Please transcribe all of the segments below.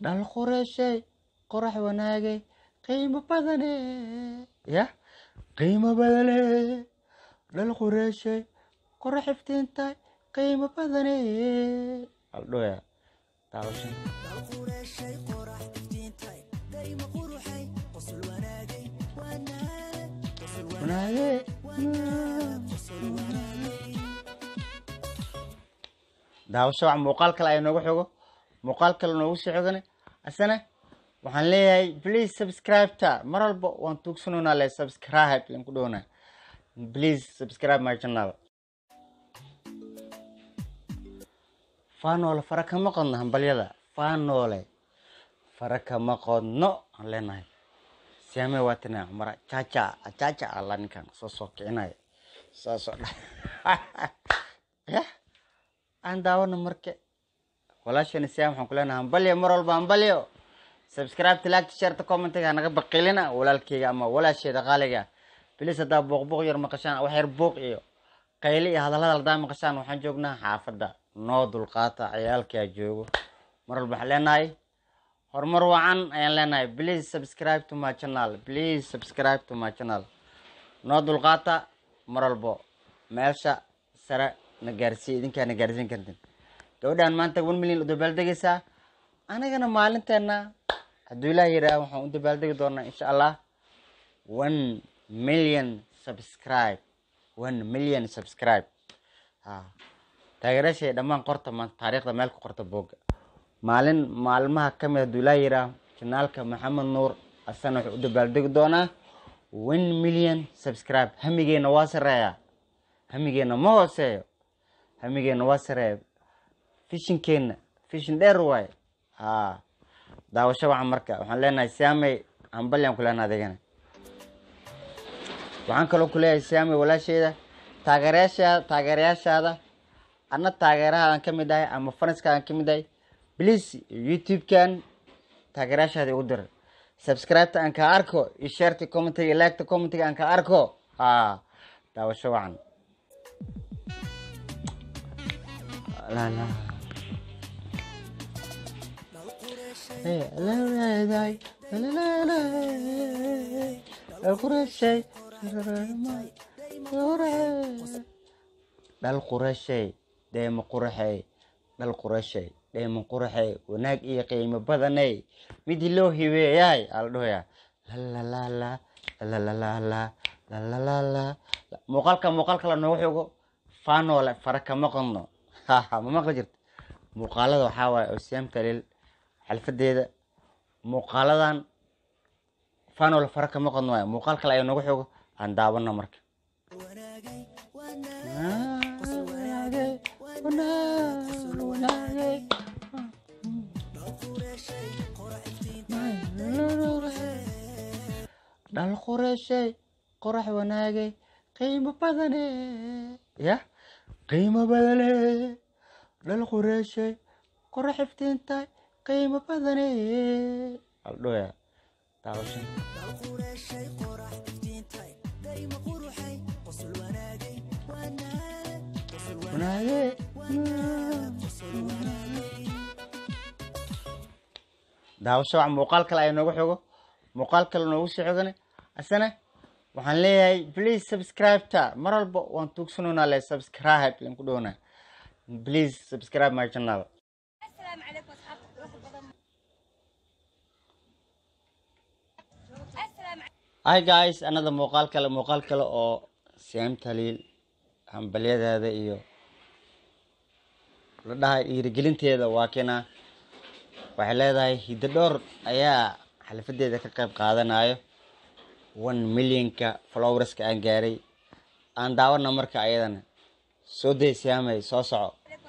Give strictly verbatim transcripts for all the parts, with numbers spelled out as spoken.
dhal qureeshay qorax wanaagay qiimo badane ya qiimo badane dhal qureeshay qorax iftiintay qiimo badane aldhoya daawashan dhal qureeshay qorax iftiintay qiimo quruxay qosol wanaagay wanaagay qosol wanaagay qosol wanaagay daawasho wax muuqaal kale ay noogu xogo muuqaal kale noogu soo xogane asana waxaan leeyahay please subscribe ta mar walba waan tuugsanona le subscribe lin ku doona please subscribe my channel faanole faraka ma qodno hambalyada faanole faraka ma qodno aan leenahay siame watana mara chacha chacha alla ninkan soo soo kicinay soo soo ya aan daawano marke walaashana siam waxaan ku leenahay hambalyo mar walba hambalyo subscribe like share comment ga naga baqilina walaalkeyga ama walaasheeda qaaliga please hadaa booq booq yar maqashaan wax yar booq iyo qayli iyo hadalada la daam maqashaan waxaan joognaa xaafada noo dulqaata ciyaalka joogo mar walba waxaan leenahay horumar wacan ayaan leenahay please subscribe to my channel please subscribe to my channel noo dulqaata mar walba meesha sare na gaarsiin idinka na gaarsiin kartin gabadhan maanta one million u dabaaldegaysaa anagana maalinteena hadduu ilaahay yiraaho waxaan u dabaaldegi doonaa insha allah one million subscribe one million subscribe ha taageerashay dhammaan qorta maanta taariikhda meel ku qorta booga maalin maalmaha kamid hadduu ilaahay yiraaho janaalka maxamed nuur asana wuxuu u dabaaldegi doonaa one million subscribe hamigeena waa sareeya hamigeena ma hooseeyo hamigeena waa sareeya fishinkeena fishin dheer waay ha daawasho waxaan marka waxaan leenahay siamay hambalyan ku leenahay adeegana waxaan kaloo ku leeyahay siamay walaasheeda taageerayaashaada taageerayaashaada anna taageerahadan ka mid ahay ama faranskaadan ka mid ahay please youtube-kan taageerayaashaada ugu dir subscribe-ta aan ka arko iyo share-ta comment-ga iyo like-ta comment-ga aan ka arko ha daawasho waxaan la la لا لا لا لا لا القرشي القرشي دايما قرحي القرشي دايما قرحي وناك إيه قيمة بدني ميدي لو هيوي ياي الدويا لا لا لا لا لا لا لا لا لا لا لا مقالك مقالك لا نوحيو فانو ولا فرك مقنو ها ها ما مقلجرت مقالة وحاوى أسيام تليل xalfadeeda muuqaaladan faanol faraka ma qodno way muuqaal kale ay noogu xogo aan daawano marka dhal qureeshay qorax wanaagay qiimo badane ya qiimo badane dhal qureeshay qorax iftiintay qiimo badane aldhoya daawashan dhal qureeshay qorax iftiintay qiimo quruxay qosol wanaagay wanaagay qosol wanaagay qosol wanaagay daawasho wax muuqaal kale ay noogu xogo muuqaal kale noogu soo xogane asana waxaan leeyahay please subscribe ta mar walba waan tuugsanona le subscribe lin ku doona please subscribe my channel السلام عليكم Hi guys, another muuqaal kale muuqaal kale oo Siam Taliil hambalyadeeda iyo la dhahay dhiirigelinteeda waa kina waxay leedahay hiddo dhowr ayaa xalfadeeda ka qayb qaadanayo one million ka followers ka aan gaaray aan daawana marka ayadana soo day Siamay soo soco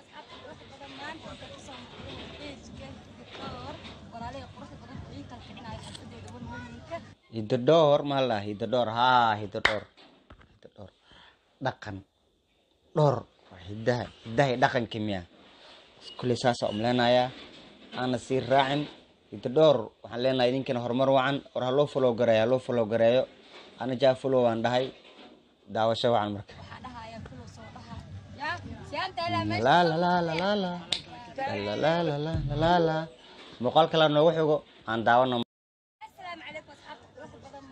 hiddo dhowr ma la hiddo dhowr ha hiddo dhowr hiddo dhowr dhaqan dhowr hiddaha hiddaha dhaqanka miya kulli saas oo umleenaya ana si raacin hiddo dhowr waxaan leenahay idinkana horumar wacan war haloo follow gareeyo haloo follow gareeyo ana jaa follow aan dhahay daawasho wacan marka la la la la la la la la la la la muuqaal kale noogu xigo aan daawano. Assalaamu calaykum asxaabta wax badan.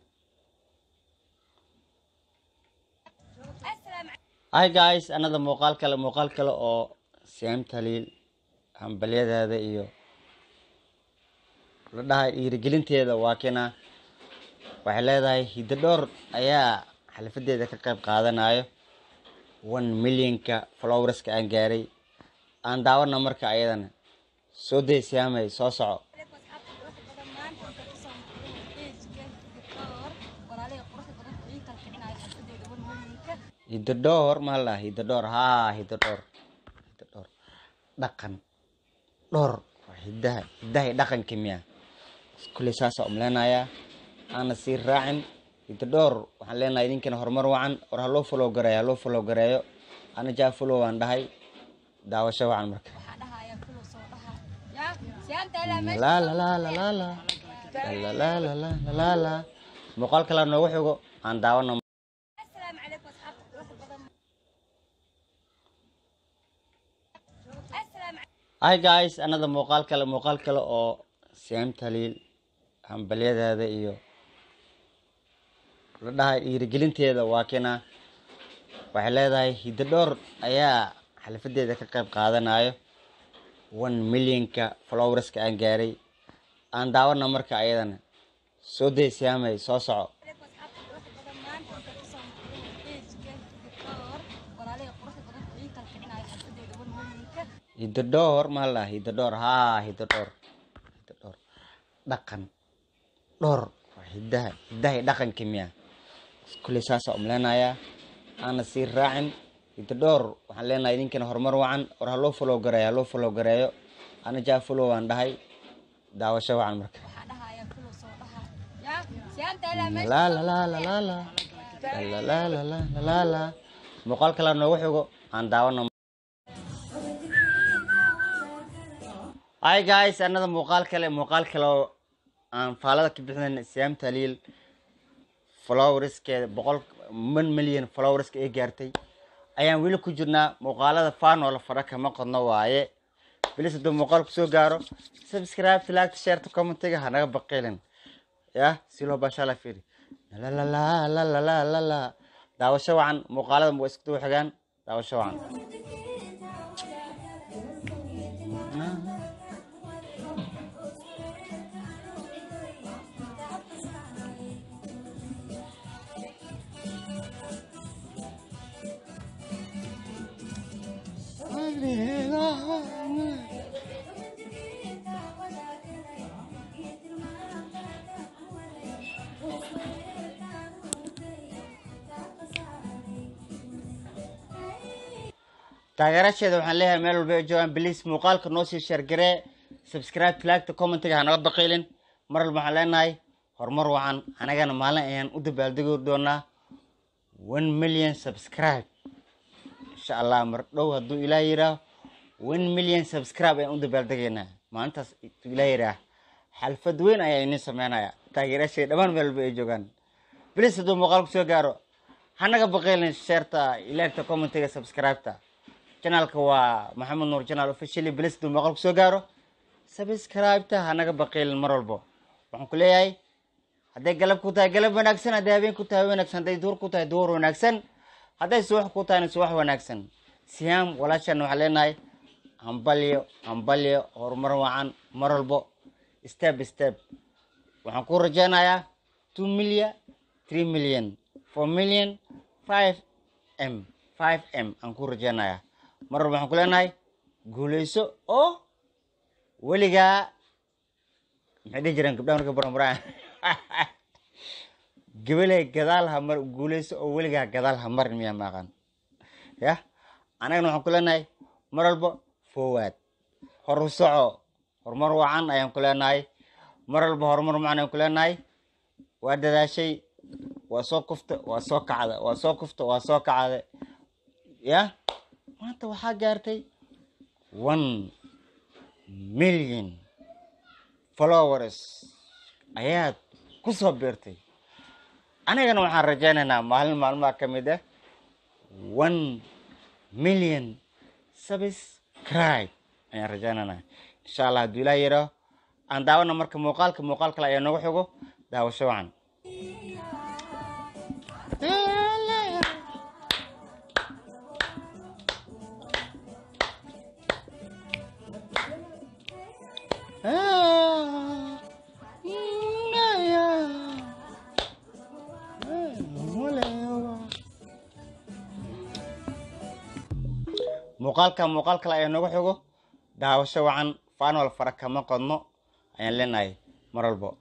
Assalaamu Hi guys, another muuqaal kale muuqaal kale oo Siam Talil hambalyadeeda iyo la dhahay dhiirigelinteeda waa kina waxay leedahay hiddo dhowr ayaa xalfadeeda ka qayb qaadanayo one millionka followerska aan gaaray aan daawano marka ayadana soo day Siamay soo soco. calaykum asxaabta wax badan maanta waxaan ku soo noqday page-ka Victor walaalay quruxda badan ii kala kicinayo xalfadeeda one millionka. hiddo dhowr ma la hiddo dhowr haa hiddo dhowr hiddo dhowr dhaqan dhowr waa hiddaha hiddaha iyo dhaqanka miya kulli saasa umleenaya ana sii raacin hiddo dhowr waxaan leenahay idinkana horumar wacan war ha loo follow gareeyo ha loo follow gareeyo ana jaa follow waan dhahay daawasho wacan marka. Waxaa dhahaya kulo soo dhaha yaa Siam Talil meesha la la la la la la la la la la la la la muuqaal kale noogu xigo aan daawano. Assalaamu calaykum asxaabta wax badan. Assalaamu Hi guys, another muuqaal kale muuqaal kale oo Siam Talil hambalyadeeda iyo la dhahay dhiirigelinteeda waa kina waxay leedahay hiddo dhowr ayaa xalfadeeda ka qayb qaadanayo one millionka followerska aan gaaray aan daawano marka ayadana soo day Siamay soo soco. calaykum asxaabta wax badan maanta waxaan ku soo noqday page-ka Victor walaalay quruxda badan ii kala kicinayo xalfadeeda one millionka. hiddo dhowr ma la hiddo dhowr haa hiddo dhowr hiddo dhowr dhaqan dhowr waa hiddaha hiddaha iyo dhaqanka miya kulli saasa umleenaya ana sii raacin hiddo dhowr waxaan leenahay idinkana horumar wacan war ha loo follow gareeyo ha loo follow gareeyo ana jaa follow waan dhahay daawasho wacan marka. Waxaa dhahaya kulo soo dhaha yaa Siam Talil meesha la la la la la la la la la la la la la muuqaal kale noogu xigo aan daawano. Hi guys, another muuqaal kale muuqaal kale oo aan faalada ka bixin Siam Talil followerskeeda boqol one million followerska ay gaartay ayaan weli ku jirnaa muuqaalada faan oo la fara kama qodno waaye bilis hadduu muuqaal kusoo gaaro subscribe like share commentiga ha naga baqilin ya si loo basha la fiiri la la la la la la la la daawasho wacan muuqaalada waa isku xigaan daawasho wacan. taageerasheeda waxaan leeyahay meel walba ay joogaan please muuqaalka noo sii share garee subscribe like commentiga ha naga baqilin mar walba waxaan leenahay horumar wacan anagana maalin ayaan u dabaaldegi doonaa one million subscribe insha allah mar dhow hadduu ilaah yiraaho one million subscribe ayaan u dabaaldegaynaa maalintaas hadduu ilaah yiraah xalfad weyn ayaa idin sameynaya taageerasheeda dhammaan meel walba ay joogaan please hadduu muuqaal kusoo gaaro ha naga baqilin shareta ilaagta commentiga subscribe-ta channelka waa Maxamed Nuur channel officially please hadduu muuqaal kusoo gaaro subscribe-ta ha naga baqilin mar walba waxaan ku leeyahay hadday galab ku tahay galab wanaagsan hadday habeen ku tahay wanaagsan hadday duur ku tahay duur wanaagsan hadday subax ku tahayna subax wanaagsan. Siam walaashan waxaan leenahay hambalyo hambalyo horumar wacan mar walba step by step waxaan ku rajaynayaa two million three million four million five m five m aan ku rajaynayaa mar walba waxaan ku leenahay guuleyso oo weligaa maxay dhihi jireen gabdhaha marka baranbaraan gabaley gadaal ha mar guuleyso oo weligaa gadaal ha marin miyaa maaqan ya anagana waxaan ku leenahay mar walba forward horu soco horumar wacan ayaan ku leenahay mar walba horumar wacan ayaan ku leenahay waa dadaashay waa soo kufta waa soo kacda waa soo kufta waa soo kacda ya maanta waxaa gaartay one million followers ayaad ku soo beertay anigana waxaan rajaynaynaa maalin maalmaha ka mid ah one million subscribe ayaan rajaynaynaa insha allah hadduu ilaah yidhaaho aan daawano marka muuqaalka muuqaal kale ayaa noogu xigo daawasho wacan muuqaalka muuqaal kale ayaa noogu xigo daawasho wacan faanol fara kama qodno ayaan leenahay mar walbo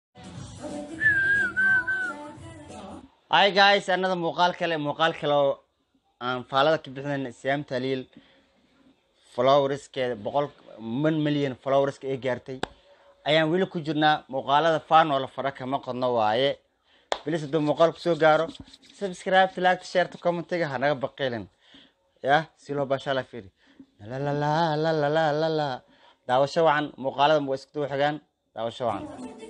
hi guys another muuqaal kale muuqaal kale oo aan faalada ka bixinayna Siam Tahliil followerskeeda boqol milyan followerska ay gaartay ayaan weli ku jirnaa muuqaalada faanol fara kama qodno waaye bilis haduu muuqaal ku soo gaaro subscribe like share comment-ga hanaga baqeelin ya si loo bashala fiiri la la la la la la la la daawasho wacan muuqaalada ma isku xigaan daawasho wacan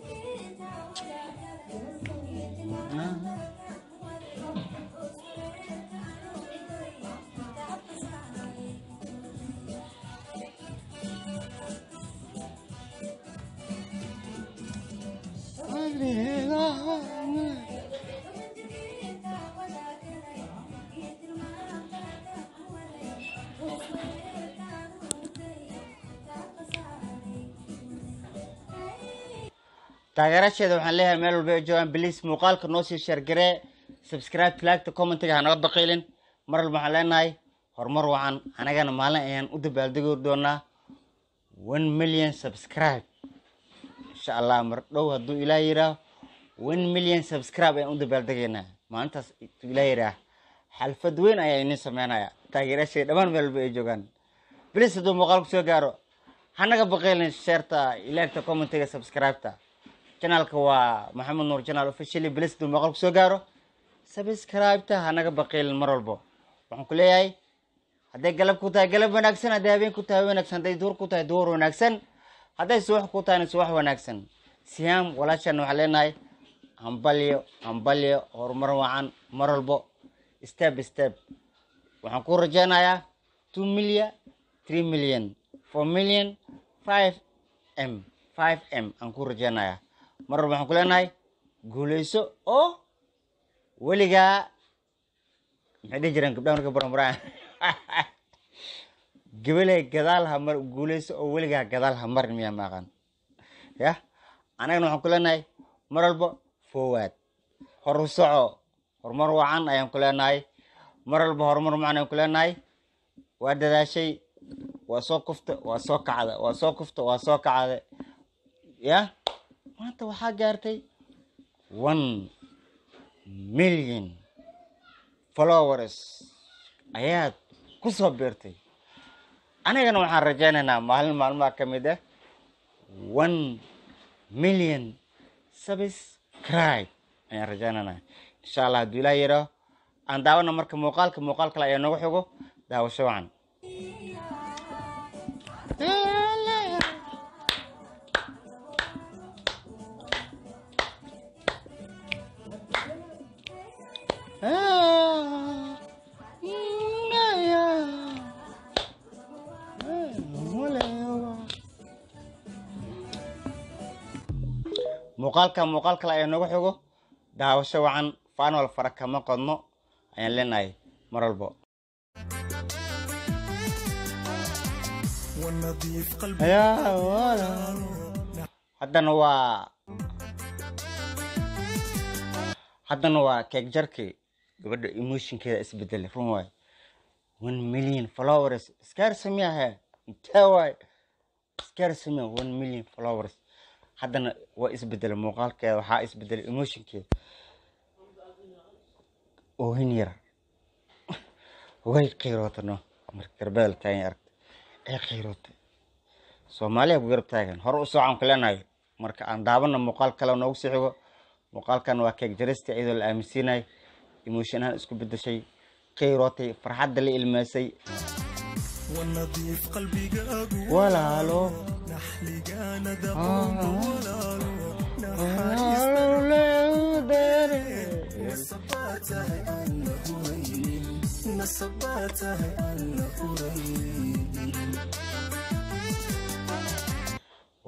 taageerasheeda waxaan leeyahay meel walba joogan please muuqaalka noo sii share garee subscribe like comment-ga hanaga baqeelin mar walba waxaan leenahay horumar wacan anagana maalin ayaan u dabaaldegi doonaa one million subscribe insha Allah mar dhow hadduu ilaahay yiraahdo one million subscribe ayaan u dabaaldegaynaa maalintaas ilaahay yiraahdo xalfad weyn ayaan idin sameynayaa taageerasheeda dhammaan meel walba joogan please hadduu muuqaalku soo gaaro hanaga baqeelin share-ta like comment-ga subscribe-ta channelka waa Maxamed Nuur channel officially please hadduu muuqaalku soo gaaro subscribe-ta hanaga baqeelin mar walba waxaan ku leeyahay hadday galab ku tahay galab wanaagsan hadday habeen ku tahay wanaagsan hadday duur ku tahay duur wanaagsan hadday subax ku tahay subax wanaagsan Siam walaashan waxaan leenahay hambalyo hambalyo horumar wacan mar walba step by step waxaan ku rajaynayaa two million three million four million five m five m aan ku rajaynayaa mar walba waxaan ku leenahay guuleyso oo weligaa maxay dhihi jireen gabdhaha marka baranbaraan gabaley gadaal ha mar guuleyso oo weligaa gadaal ha marin miyaa maaqan ya anagana waxaan ku leenahay mar walba forward horu soco horumar wacan ayaan ku leenahay mar walba horumar wacan ayaan ku leenahay waa dadaashay waa soo kufta waa soo kacda waa soo kufta waa soo kacda ya maanta waxaa gaartay one million followers ayaad ku soo beertay anigana waxaan rajaynaynaa maalin maalmaha ka mid ah one million subscribe ayaan rajaynaynaa insha Allah hadduu ilaahay yiraahdo aan daawano marka muuqaalka muuqaal kale ayaa noogu xigo daawasho wacan muuqaalka muuqaal kale ayaa noogu xigo daawasho wacan faanol fara kama qodno ayaan leenahay mar walbo haddana waa haddana waa keeg jarkii gabadha emotionkeeda isbedelay run waay one million followers iskaar sameeyahay intee waay iskaar sameeya one million followers haddana waa isbedelay muuqaalkeeda waxaa isbedelay emotionkeeda oohin yar way qiirootano marka garbadal taagan aragta ee qiirootay Soomaaliya ku garab taagan hor u socon ku leenahay marka aan daawano muuqaal kale noogu sii xigo muuqaalkan waa keeg jarista iyadoo la aaminsanay emotion aan isku bedeshay qiirootay farxadda la ilmeysay ونظيف قلبي قاقو ولا له نحلي قانا دقوم ولا له نصباته أنه رين نصباته أنه رين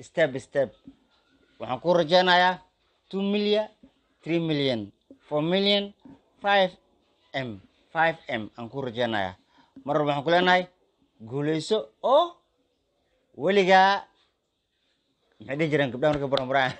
step by step waxaan ku rajaynayaa two million three million four million five m five m aan ku rajaynayaa mar walba waxaan ku leenahay guuleyso oo weligaa maxay dhihi jireen gabdhaha marka baranbaraan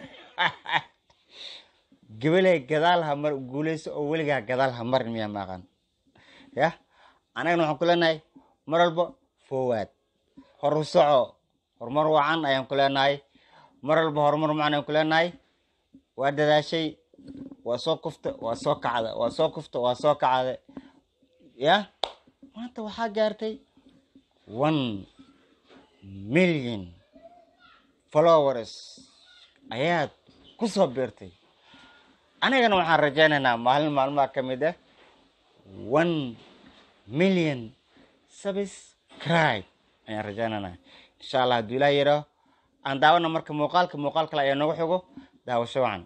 gabaley gadaal ha mar guuleyso oo weligaa gadaal ha marin miyaa maaqan ya anagana waxaan ku leenahay mar walba forward hor u soco horumar wacan ayaan ku leenahay mar walba horumar macaan ayaan ku leenahay waa dadaashay waa soo kufta waa soo kacda waa soo kufta waa soo kacda ya maanta waxaa gaartay one million followers ayaad ku soo beertay anigana waxaan rajaynaynaa maalin maalmaha ka mid ah one million subscribe ayaan rajaynaynaa insha allah hadduu ilaa yidhaaho aan daawana marka muuqaalka muuqaal kale ayaa noogu xigo daawasho wacan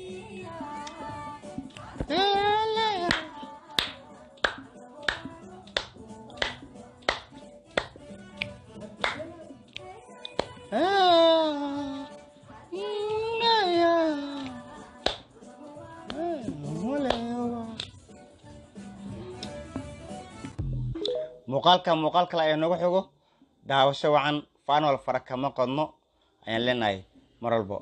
muuqaalka muuqaal kale ayaa noogu xigo daawasho wacan faanol fara kama qodno ayaan leenahay mar walbo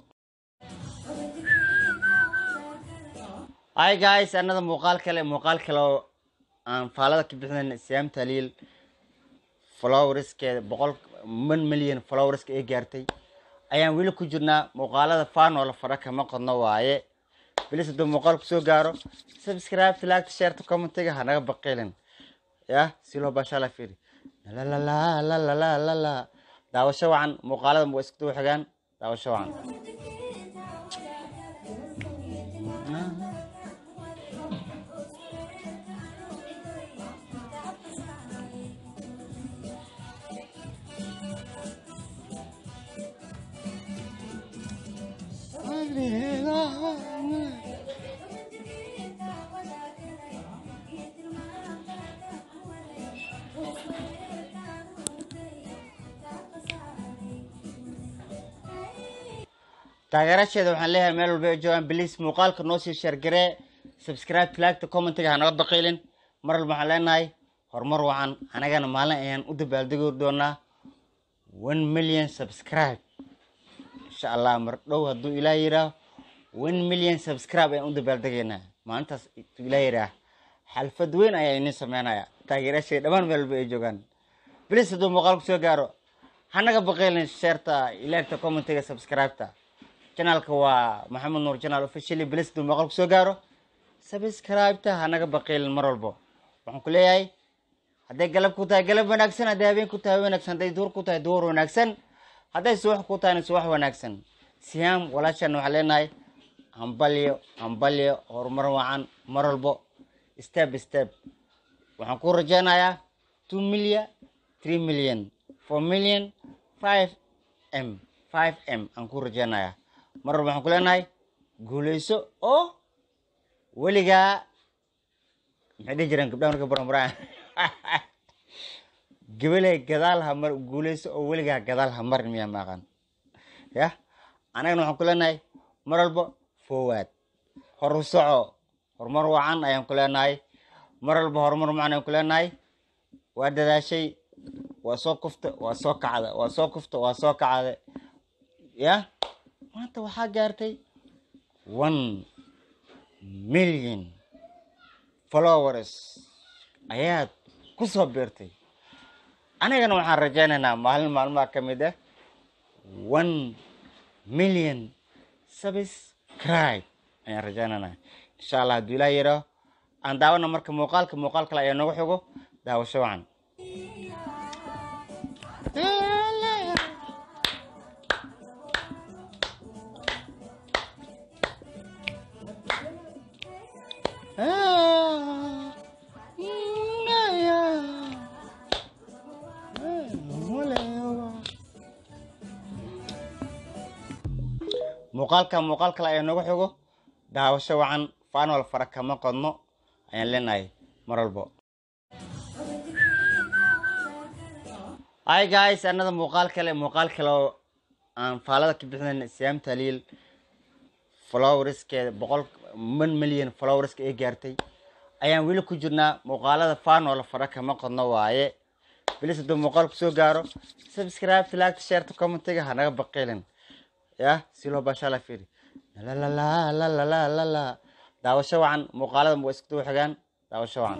hi guys another muuqaal kale muuqaal kale oo aan faalada ka bixinayn siyaam taliil followerskeeda boqol one million followerska ay gaartay ayaan weli ku jirnaa muuqaalada faanol fara kama qodno waaye bilis hadduu muuqaal kusoo gaaro subscribe like share commentiga hanaga baqiilin ya si loo bashala fiiri la la la la la la la la daawasho wacan muuqaalada waa isku daba xigaan daawasho wacan taageerasheeda waxaan leeyahay meel walba ay joogaan please muuqaalka noo sii share garee subscribe like commentiga hanaga baqiilin mar walba waxaan leenahay horumar wacan anagana maalin ayaan u dabaaldegi doonaa one million subscribe insha allah mar dhow hadduu ilaa yidhaaho one million subscribe ayaan u dabaaldegaynaa maalintaas ilaa yidhaah xalfad weyn ayaa idin sameynaya taageerasheeda dhammaan meel walba ay joogaan please hadduu muuqaal kusoo gaaro hanaga baqiilin shareta ilaagta commentiga subscribe-ta channelka waa maxamed nuur channel officially please hadduu muuqaal kusoo gaaro subscribe-ta hanaga baqiilin mar walbo waxaan ku leeyahay hadday galab ku tahay galab wanaagsan hadday habeen ku tahay wanaagsan hadday duur ku tahay duur wanaagsan hadday subax ku tahayna subax wanaagsan siyaam walaashan waxaan leenahay hambalyo hambalyo horumar wacan mar walbo step by step waxaan ku rajaynayaa two million three million four million five m five m aan ku rajaynayaa mar walba waxaan ku leenahay guuleyso oo weligaa maxay dhihi jireen gabdhaha marka baranbaraan gabaley gadaal ha mar guuleyso oo weligaa gadaal ha marin miyaa maaqan ya anagana waxaan ku leenahay mar walba forward hor u soco horumar wacan ayaan ku leenahay mar walba horumar macaan ayaan ku leenahay waa dadaashay waa soo kufta waa soo kacda waa soo kufta waa soo kacda ya maanta waxaa gaartay one million followers ayaad ku soo beertay anigana waxaan rajaynaynaa maalin maalmaha ka mid ah one million subscribe ayaan rajaynaynaa insha allah hadduu ilaa yidhaaho aan daawana marka muuqaalka muuqaal kale ayaa noogu xigo daawasho wacan muuqaalka muuqaal kale ayaa noogu xigo daawasho wacan faanol fara kama qodno ayaan leenahay mar walbo hi guys another muuqaal kale muuqaal kale oo aan faalada ka bixinayn siyaam taliil followerskeeda boqol man milyan followerska ay gaartay ayaan weli ku jirnaa muuqaalada faan oo la fara kama qodno waaye bilis hadduu muuqaal ku soo gaaro subscribe like share to commentiga hanaga baqiilin ya si loo baasha la fiiri la la la la la la la la daawasho wacan muuqaalada ma isku daba xigaan daawasho wacan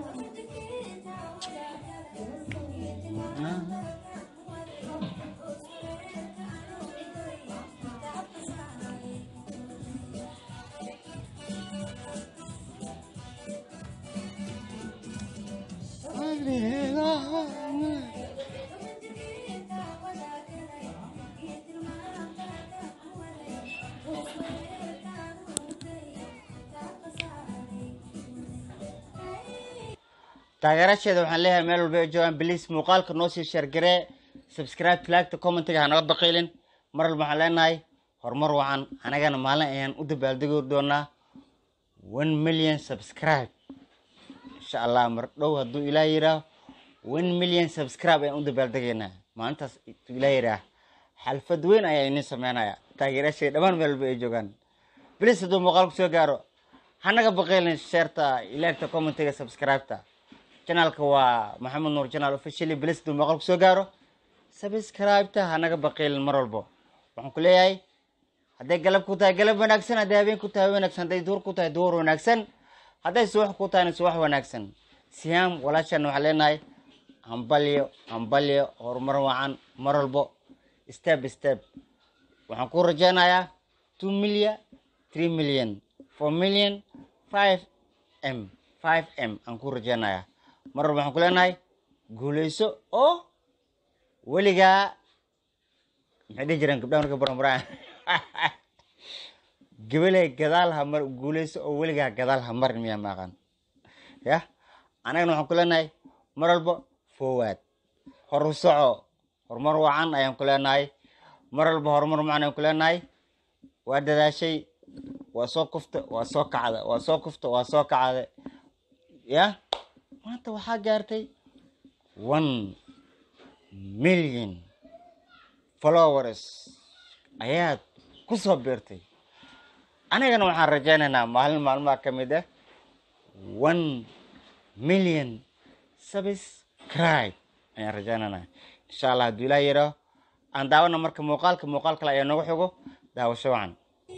taageerasheeda waxaan leeyahay meel walba ay joogaan please muuqaalka noo sii share garee subscribe like commentiga hanaga baqiilin mar walba waxaan leenahay horumar wacan anagana maalin ayaan u dabaaldegi doonaa one million subscribe insha allah mar dhow hadduu ilaa yiraaho one million subscribe ayaan u dabaaldegaynaa maalintaas ilaa yiraah xalfad weyn ayaa idin sameynaya taageerasheeda dhammaan meel walba ay joogaan please hadduu muuqaal ku soo gaaro hanaga baqiilin shareta like commentiga subscribe-ta channelka waa maxamed nuur channel officially please hadduu muuqaal ku soo gaaro subscribe-ta hanaga baqiilin mar walbo waxaan ku leeyahay hadday galab ku tahay galab wanaagsan hadday habeen ku tahay wanaagsan hadday duur ku tahay duur wanaagsan hadday subax ku tahayna subax wanaagsan siyaam walaashan waxaan leenahay hambalyo hambalyo horumar wacan mar walbo step by step waxaan ku rajaynayaa two million three million four million five m five m aan ku rajaynayaa mar walba waxaan ku leenahay guuleyso oo weligaa maxay dhihi jireen gabdhaha marka baranbaraan gabaley gadaal ha mar guuleyso oo weligaa gadaal ha marin miyaa maaqan ya anagana waxaan ku leenahay mar walba forward hor u soco horumar wacan ayaan ku leenahay mar walba horumar wacan ayaan ku leenahay waa dadaashay waa soo kufta waa soo kacda waa soo kufta waa soo kacda ya maanta waxaa gaartay one million followers ayaad ku soo beertay anigana waxaan rajaynaynaa maalin maalmaha ka mid ah one million subscribe ayaan rajaynaynaa insha allah hadduu ilaa yidhaaho aan daawano marka muuqaalka muuqaal kale ayaa nooga xigo daawasho wacan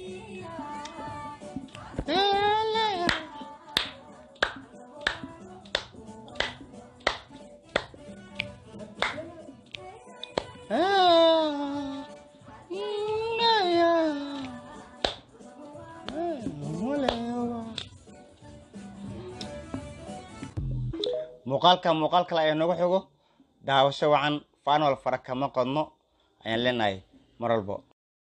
muuqaalka muuqaal kale ayaa nooga xigo daawasho wacan faanol fara kama qodno ayaan leenahay mar walbo